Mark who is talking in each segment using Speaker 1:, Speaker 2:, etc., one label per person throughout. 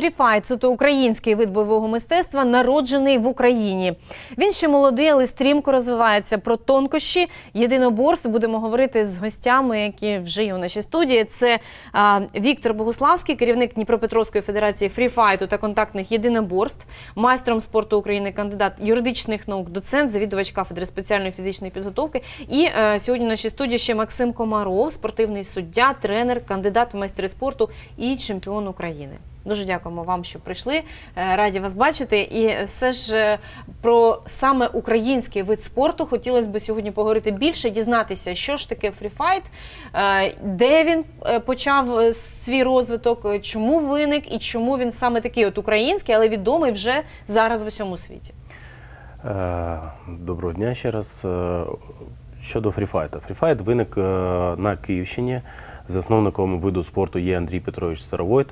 Speaker 1: Фріфайт – це український вид бойового мистецтва, народжений в Україні. Він ще молодий, але стрімко розвивається. Про тонкощі єдиноборств будемо говорити з гостями, які вже є у нашій студії. Це Віктор Богуславський, керівник Дніпропетровської федерації фріфайту та контактних єдиноборств, майстром спорту України, кандидат юридичних наук, доцент, завідувач кафедри спеціальної фізичної підготовки. І сьогодні в нашій студії ще Максим Комаров, спортивний суддя, тренер, кандидат в майстри спорту і чемпіон України. Дуже дякуємо вам, що прийшли. Раді вас бачити. І все ж про саме український вид спорту хотілося б сьогодні поговорити більше, дізнатися, що ж таке фріфайт, де він почав свій розвиток, чому виник і чому він саме такий от український, але відомий вже зараз в усьому світі.
Speaker 2: Доброго дня ще раз. Щодо фріфайта. Фріфайт виник на Київщині. Засновником виду спорту є Андрій Петрович Старовойт,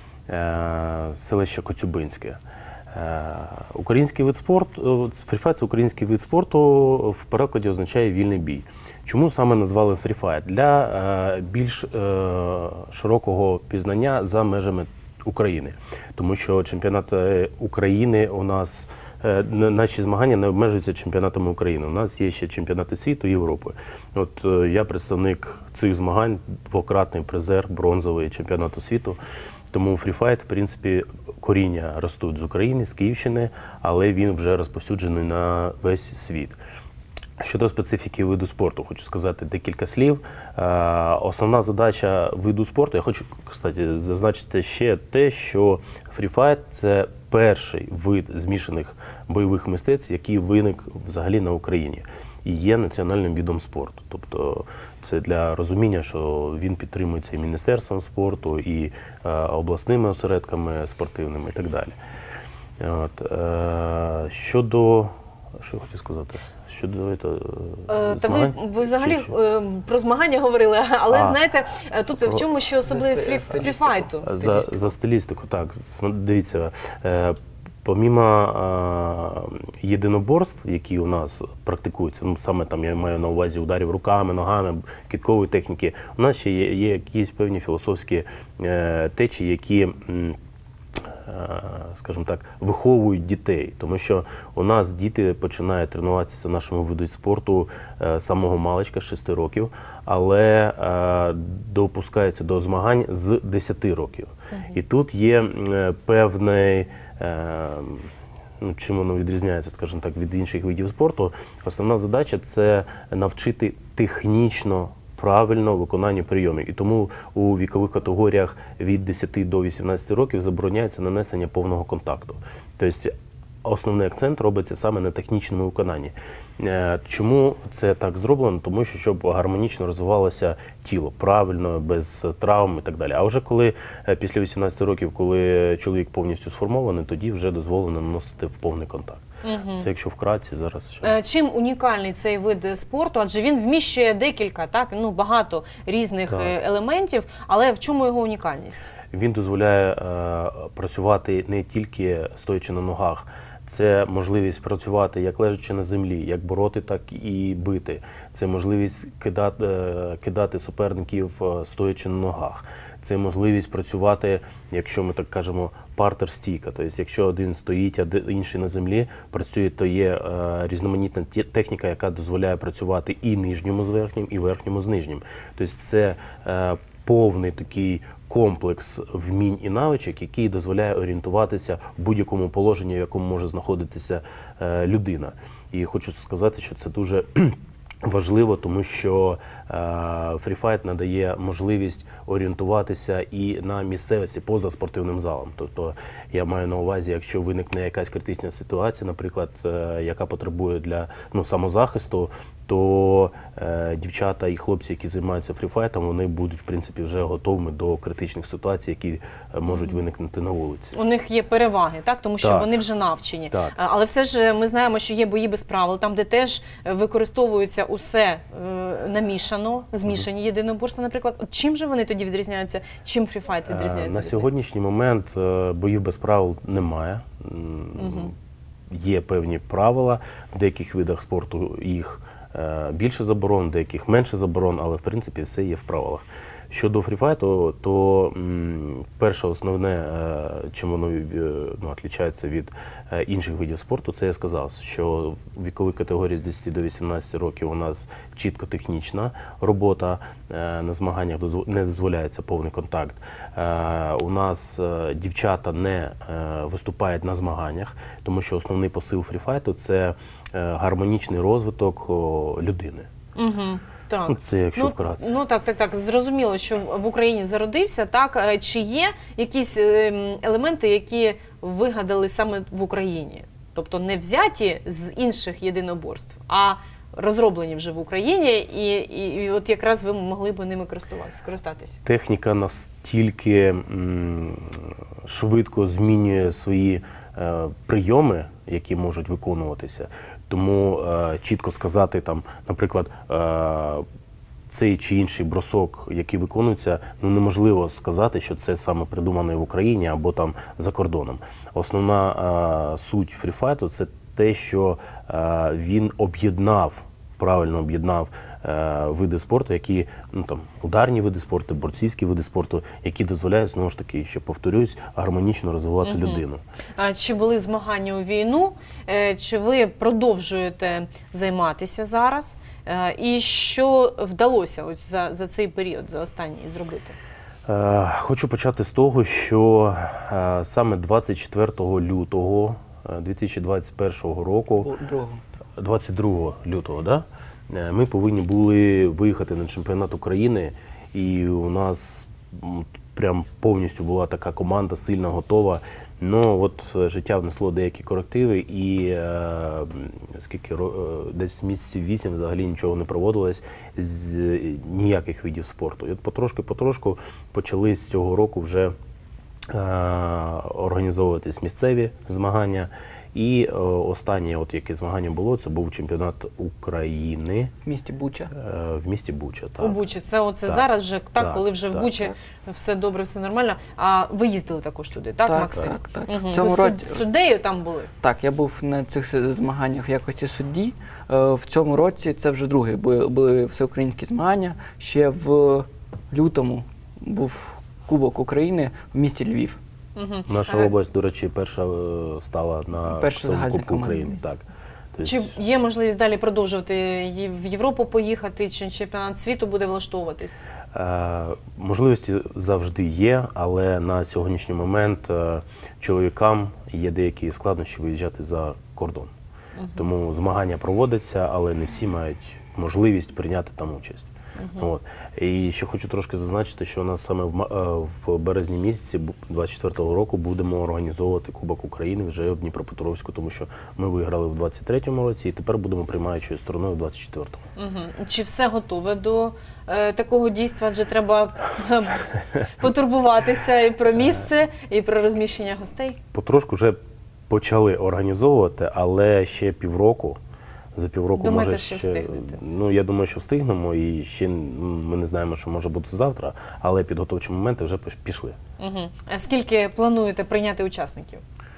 Speaker 2: селище Коцюбинське. Український вид спорту, фріфайт – це український вид спорту, в перекладі означає вільний бій. Чому саме назвали фріфайт? Для більш широкого пізнання за межами України. Тому що чемпіонат України у нас, наші змагання не обмежуються чемпіонатами України. У нас є ще чемпіонати світу і Європи. От я представник цих змагань, двократний призер бронзовий чемпіонату світу. Тому фріфайт, в принципі, коріння ростуть з України, з Київщини, але він вже розповсюджений на весь світ. Щодо специфіки виду спорту, хочу сказати декілька слів. Основна задача виду спорту, я хочу, кстати, зазначити ще те, що фріфайт – це перший вид змішаних бойових мистецтв, який виник взагалі на Україні і є національним видом спорту. Тобто це для розуміння, що він підтримується і Міністерством спорту, і обласними осередками спортивними і так далі. От. Щодо... Що я хотів сказати? Щодо
Speaker 1: змагань? Ви взагалі про змагання говорили, але знаєте, тут в чому ще особливість фріфайту?
Speaker 2: За стилістику, так. Дивіться, помімо єдиноборств, які у нас практикуються, ну, саме там я маю на увазі ударів руками, ногами, кидкової техніки, у нас ще є якісь певні філософські течії, які, скажімо так, виховують дітей. Тому що у нас діти починають тренуватися в нашому виді спорту з самого маличка, з 6 років, але допускаються до змагань з 10 років. І тут є певний, чим воно відрізняється, скажімо так, від інших видів спорту. Основна задача – це навчити технічно правильно виконання прийомів. І тому у вікових категоріях від 10 до 18 років забороняється нанесення повного контакту. Тобто основний акцент робиться саме на технічному виконанні. Чому це так зроблено? Тому що, щоб гармонічно розвивалося тіло, правильно, без травм і так далі. А вже коли після 18 років, коли чоловік повністю сформований, тоді вже дозволено наносити в повний контакт. Це якщо вкратці зараз.
Speaker 1: Чим унікальний цей вид спорту? Адже він вміщує декілька, багато різних елементів, але в чому його унікальність?
Speaker 2: Він дозволяє працювати не тільки стоячи на ногах. Це можливість працювати як лежачи на землі, як бороти, так і бити. Це можливість кидати суперників стоячи на ногах. Це можливість працювати, якщо ми так кажемо, партер-стійка. Тобто, якщо один стоїть, а інший на землі працює, то є різноманітна техніка, яка дозволяє працювати і нижньому з верхнім, і верхньому з нижнім. Тобто це повний такий комплекс вмінь і навичок, який дозволяє орієнтуватися в будь-якому положенні, в якому може знаходитися людина. І хочу сказати, що це дуже важливо, тому що фріфайт надає можливість орієнтуватися і на місцевості поза спортивним залом. Тобто я маю на увазі, якщо виникне якась критична ситуація, наприклад, яка потребує для самозахисту, то дівчата і хлопці, які займаються фріфайтом, вони будуть, в принципі, вже готовими до критичних ситуацій, які можуть виникнути на вулиці.
Speaker 1: У них є переваги, так? Тому що вони вже навчені.
Speaker 2: Так.
Speaker 1: Але все ж ми знаємо, що є бої без правил, там, де теж використовується усе намішано, змішані єдиноборства, наприклад. От чим же вони тоді відрізняються? Чим фріфайт відрізняється?
Speaker 2: На сьогоднішній момент боїв без правил немає. Є певні правила, в деяких видах спорту їх більше заборон, в деяких менше заборон, але в принципі все є в правилах. Щодо фріфайту, то перше основне, чим воно відрізняється від інших видів спорту, це я сказав, що в віковій категорії з 10 до 18 років у нас чітко технічна робота, на змаганнях не дозволяється повний контакт. У нас дівчата не виступають на змаганнях, тому що основний посил фріфайту – це гармонічний розвиток людини.
Speaker 1: Угу. Так.
Speaker 2: Ну, це якщо вкратце.
Speaker 1: Так. Зрозуміло, що в Україні зародився, так? Чи є якісь елементи, які вигадали саме в Україні? Тобто не взяті з інших єдиноборств, а розроблені вже в Україні, і от якраз ви могли б ними скористатися?
Speaker 2: Техніка настільки швидко змінює свої прийоми, які можуть виконуватися. Тому чітко сказати, там, наприклад, цей чи інший бросок, який виконується, неможливо сказати, що це саме придумане в Україні або там за кордоном. Основна суть фріфайту – це те, що він правильно об'єднав види спорту, які, ударні види спорту, борцівські види спорту, які дозволяють, знову ж таки, що повторюсь, гармонічно розвивати людину.
Speaker 1: А чи були змагання у війну? Чи ви продовжуєте займатися зараз? І що вдалося ось за цей період, за останній, зробити?
Speaker 2: Хочу почати з того, що саме 24 лютого 2021 року, 22 лютого, да? Ми повинні були виїхати на чемпіонат України, і у нас прям повністю була така команда сильна, готова. Ну, от життя внесло деякі корективи, і десь місяців 8 взагалі нічого не проводилось з ніяких видів спорту. І от потрошку почали з цього року вже організовуватись місцеві змагання. І останнє, яке змагання було, це був чемпіонат України.
Speaker 3: В місті Буча.
Speaker 2: В місті Буча, так.
Speaker 1: У Бучі. Це зараз вже, так, коли вже в Бучі все добре, все нормально. А ви їздили також туди, так, Максим?
Speaker 3: Так.
Speaker 1: Угу. Ви суддею там були?
Speaker 3: Так, я був на цих змаганнях в якості судді. В цьому році це вже другий. Були всеукраїнські змагання. Ще в лютому був Кубок України в місті Львів.
Speaker 2: Наша область, до речі, перша стала на Кубку України. Так.
Speaker 1: Чи є можливість далі продовжувати в Європу поїхати, чи чемпіонат світу буде влаштовуватись?
Speaker 2: Можливості завжди є, але на сьогоднішній момент чоловікам є деякі складнощі виїжджати за кордон. Тому змагання проводяться, але не всі мають можливість прийняти там участь. От. І ще хочу трошки зазначити, що у нас саме в березні місяці 24-го року будемо організовувати Кубок України вже в Дніпропетровську, тому що ми виграли в 23-му році і тепер будемо приймаючою стороною в 24-му.
Speaker 1: Чи все готове до такого дійства? Адже треба потурбуватися і про місце, і про розміщення гостей?
Speaker 2: Потрошку вже почали організовувати, але ще півроку. За півроку
Speaker 1: думаєте, що встигнете?
Speaker 2: Ну, я думаю, що встигнемо, і ще ми не знаємо, що може бути завтра, але підготовчі моменти вже пішли.
Speaker 1: А скільки плануєте прийняти учасників?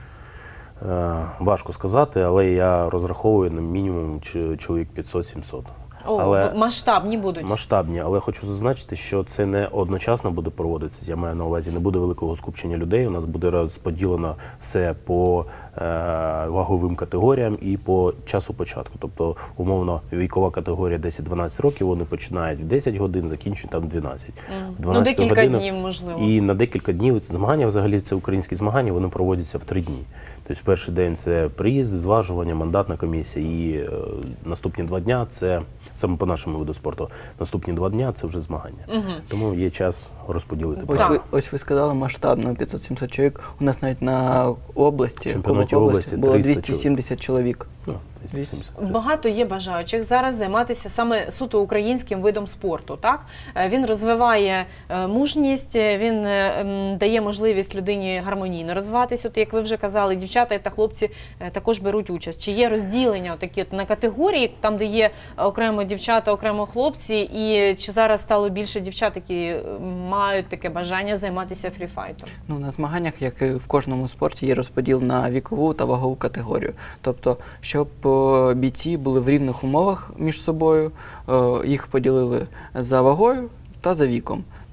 Speaker 2: Важко сказати, але я розраховую на мінімум чоловік 500-700.
Speaker 1: Масштабні будуть?
Speaker 2: Масштабні, але хочу зазначити, що це не одночасно буде проводитися. Я маю на увазі, не буде великого скупчення людей. У нас буде розподілено все по ваговим категоріям і по часу початку. Тобто, умовно, вікова категорія 10-12 років, вони починають в 10 годин, закінчують там 12.
Speaker 1: Декілька днів, можливо.
Speaker 2: І на декілька днів змагання, взагалі це українські змагання, вони проводяться в 3 дні. Тобто перший день це приїзд, зважування, мандатна комісія, і наступні 2 дня це, саме по нашому виду спорту, наступні 2 дня це вже змагання. Тому є час розподілити.
Speaker 3: Ось ви сказали масштабно, 500-700 чоловік. У нас навіть на області,
Speaker 2: чемпіонаті області
Speaker 3: було 270 чоловік.
Speaker 1: Багато є бажаючих зараз займатися саме суто українським видом спорту, так? Він розвиває мужність, він дає можливість людині гармонійно розвиватися. От, як ви вже казали, дівчата та хлопці також беруть участь. Чи є розділення такі на категорії, там, де є окремо дівчата, окремо хлопці, і чи зараз стало більше дівчат, які мають таке бажання займатися фріфайтом?
Speaker 3: Ну, на змаганнях, як і в кожному спорті, є розподіл на вікову та вагову категорію. Тобто, щоб бійці були в рівних умовах між собою, їх поділили за вагою та за віком.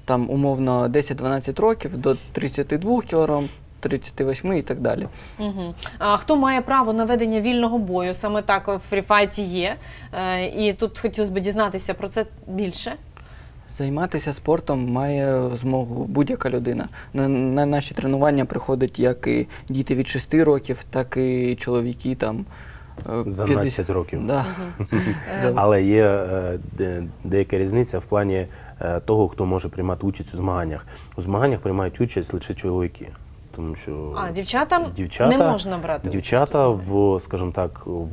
Speaker 3: там умовно 10-12 років до 32 кг, 38 і так далі.
Speaker 1: Угу. А хто має право на ведення вільного бою? Саме так в фріфайті є. І тут хотілося б дізнатися про це більше.
Speaker 3: Займатися спортом має змогу будь-яка людина. На наші тренування приходять як і діти від 6 років, так і чоловіки там
Speaker 2: За
Speaker 3: 50
Speaker 2: 12 років.
Speaker 3: Да.
Speaker 2: Але є деяка різниця в плані того, хто може приймати участь у змаганнях. У змаганнях приймають участь лише чоловіки. Тому що
Speaker 1: дівчатам не можна брати
Speaker 2: дівчата в, скажімо так, в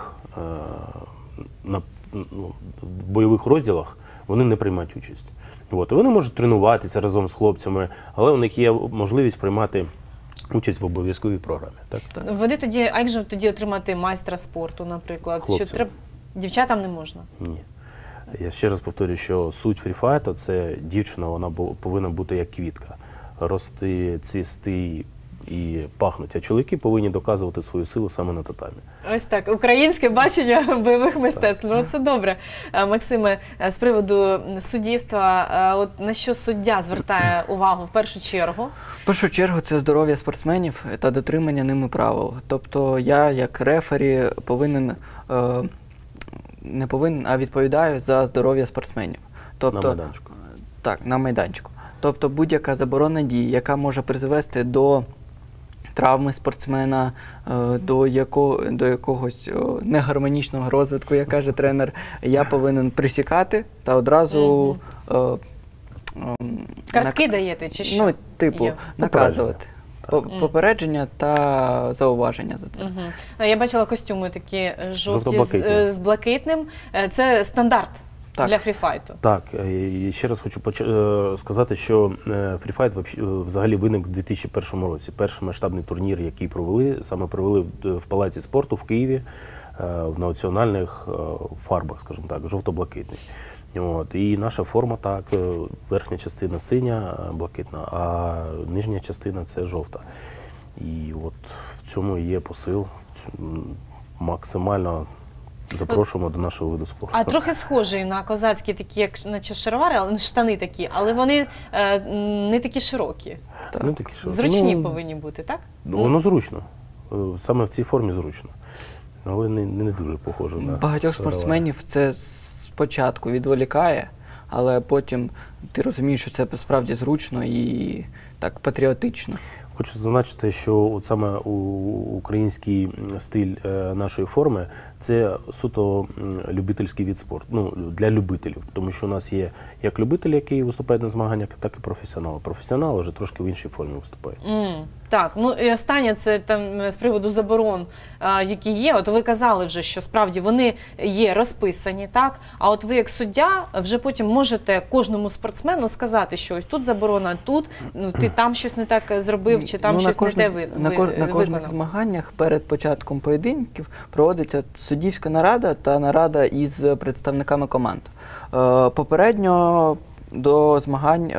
Speaker 2: бойових розділах вони не приймають участь. От. Вони можуть тренуватися разом з хлопцями, але у них є можливість приймати участь в обов'язковій програмі. Так?
Speaker 1: А як же тоді отримати майстра спорту, наприклад?
Speaker 2: Хлопцям.
Speaker 1: Дівчатам не можна?
Speaker 2: Ні. Я ще раз повторюю, що суть фріфайту – це дівчина, вона повинна бути як квітка. Рости, цвісти і пахнуть. А чоловіки повинні доказувати свою силу саме на татамі.
Speaker 1: Ось так. Українське бачення бойових мистецтв. Ну, це добре. Максиме, з приводу суддівства, от на що суддя звертає увагу в першу чергу?
Speaker 3: В першу чергу це здоров'я спортсменів та дотримання ними правил. Тобто я, як рефері, не повинен, а відповідаю за здоров'я спортсменів. Тобто,
Speaker 2: на майданчику.
Speaker 3: Так, на майданчику. Тобто будь-яка заборонена дія, яка може призвести до травми спортсмена, до якогось негармонічного розвитку, як каже тренер, я повинен присікати та одразу
Speaker 1: картки даєте чи що?
Speaker 3: Ну, типу, наказувати. Попередження та зауваження за це.
Speaker 1: Я бачила костюми такі жовті з блакитним. Це стандарт для фріфайту.
Speaker 2: Так, і ще раз хочу сказати, що фріфайт взагалі виник у 2001 році. Перший масштабний турнір, який провели в Палаці спорту в Києві в національних фарбах, скажімо так, жовто-блакитний. От. І наша форма так, верхня частина синя, блакитна, а нижня частина це жовта. І от в цьому і є посил. Максимально запрошуємо до нашого виду спорту.
Speaker 1: А трохи схожі на козацькі такі, як наче шаровари, штани такі, але вони не такі широкі.
Speaker 2: Не такі широкі.
Speaker 1: Зручні повинні бути, так?
Speaker 2: Воно зручно. Саме в цій формі зручно. Але не дуже похоже на
Speaker 3: багатьох спортсменів це спочатку відволікає, але потім ти розумієш, що це справді зручно і так патріотично.
Speaker 2: Хочу зазначити, що от саме український стиль нашої форми – це суто любительський від спорту, ну, для любителів. Тому що у нас є як любителі, які виступають на змаганнях, так і професіонали. Професіонали вже трошки в іншій формі виступають.
Speaker 1: Так, ну і останнє, це там з приводу заборон, які є. От ви казали вже, що справді вони є розписані, так? А от ви як суддя вже потім можете кожному спортсмену сказати, що ось тут заборона, тут, ну, ти там щось не так зробив, чи там щось не те виконав.
Speaker 3: На кожних змаганнях перед початком поєдинків проводиться суддівська нарада та нарада із представниками команд. Попередньо до змагань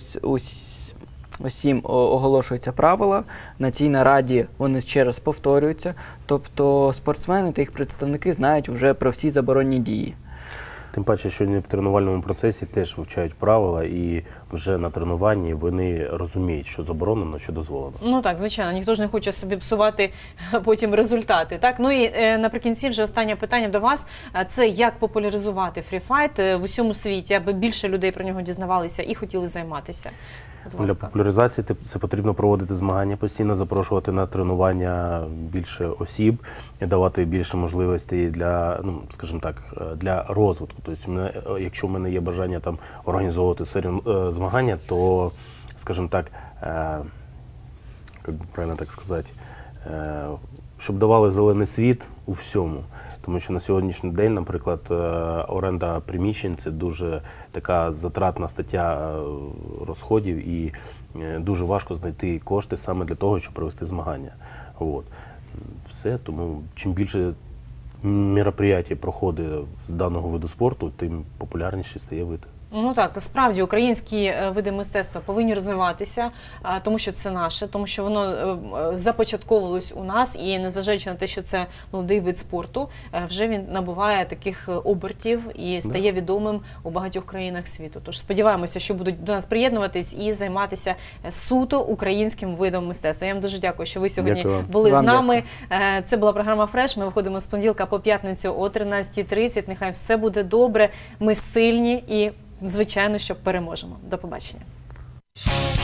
Speaker 3: усім оголошуються правила, на цій нараді вони ще раз повторюються, тобто спортсмени та їх представники знають вже про всі заборонні дії.
Speaker 2: Тим паче, що вони в тренувальному процесі теж вивчають правила і вже на тренуванні вони розуміють, що заборонено, що дозволено. Ну
Speaker 1: так, звичайно, ніхто ж не хоче собі псувати потім результати. Так? Ну і наприкінці вже останнє питання до вас. Це як популяризувати фріфайт в усьому світі, аби більше людей про нього дізнавалися і хотіли займатися?
Speaker 2: Для популяризації це потрібно проводити змагання постійно, запрошувати на тренування більше осіб, давати більше можливостей для, ну, скажімо так, для розвитку. Тобто, якщо в мене є бажання там організовувати серію змагання, то, скажімо так, як би правильно так сказати, щоб давали зелений світ у всьому. Тому що на сьогоднішній день, наприклад, оренда приміщень – це дуже така затратна стаття розходів і дуже важко знайти кошти саме для того, щоб провести змагання. От. Все, тому чим більше мероприятий проходить з даного виду спорту, тим популярніший стає вид.
Speaker 1: Ну так, справді українські види мистецтва повинні розвиватися, тому що це наше, тому що воно започатковувалось у нас, і незважаючи на те, що це молодий вид спорту, вже він набуває таких обертів і стає відомим у багатьох країнах світу. Тож сподіваємося, що будуть до нас приєднуватись і займатися суто українським видом мистецтва. Я вам дуже дякую, що ви сьогодні були з нами. Це була програма «Фреш». Ми виходимо з понеділка по п'ятницю о 13:30. Нехай все буде добре, ми сильні і звичайно, що переможемо. До побачення.